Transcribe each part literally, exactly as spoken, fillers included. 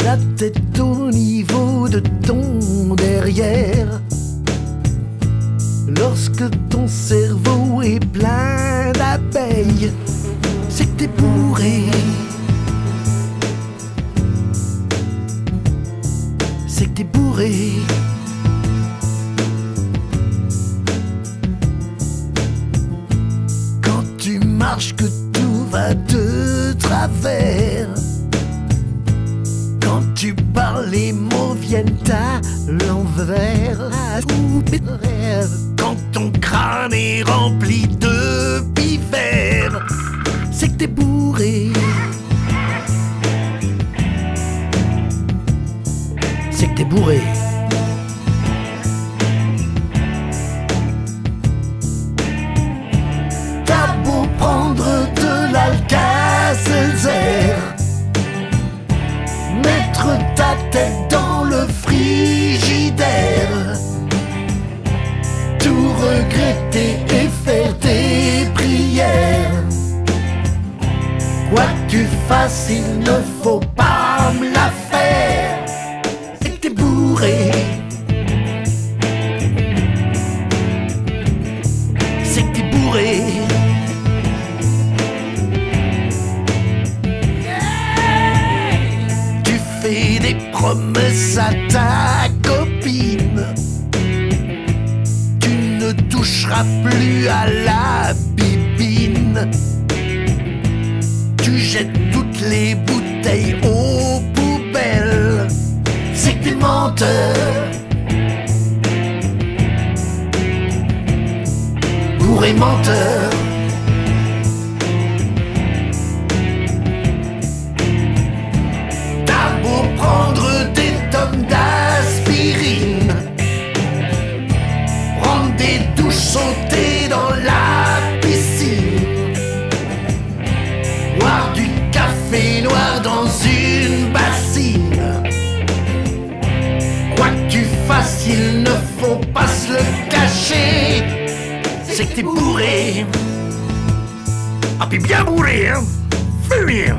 la tête au niveau de ton derrière. Lorsque ton cerveau est plein d'abeilles, c'est que t'es bourré. C'est que t'es bourré. Quand tu marches que tout va de travers. Quand tu parles, les mots viennent à l'envers. Quand ton crâne est rempli de pivers, c'est que t'es bourré. C'est que t'es bourré. T'as beau prendre de l'Alka-Seltzer, mettre ta tête dans le frigidaire, tout regretter et faire tes prières. Quoi que tu fasses, il ne faut pas me la faire. C'est que t'es bourré. C'est que t'es bourré. Tu fais des promesses à ta copine. Tu ne toucheras plus à la bibine. Tu jettes toutes les bouteilles aux poubelles. C'est que t'es menteur. Bourré menteur. T'as beau prendre des tonnes d'aspirine, prendre des douches, sauter dans la piscine, boire du café noir dans une bassine. Quoi que tu fasses, il ne faut pas se le cacher. C'est que t'es bourré. Ah puis bien bourré, hein. Fais rire.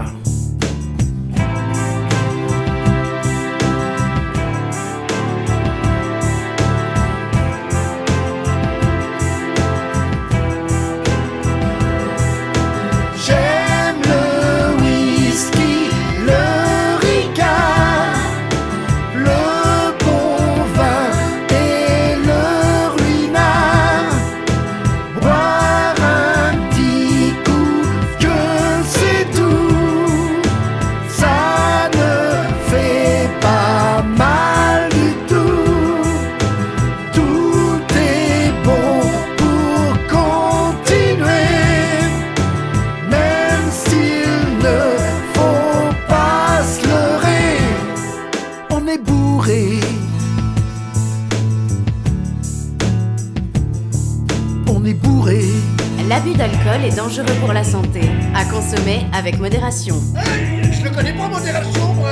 On est bourré. L'abus d'alcool est dangereux pour la santé. À consommer avec modération. Hey, je le connais pas, modération, moi.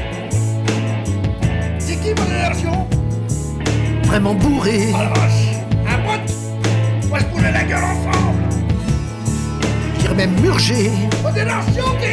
C'est qui, modération? Vraiment bourré. Oh la vache. Un pote. On va se brûler la gueule ensemble. Je dirais même murgé. Modération, t'es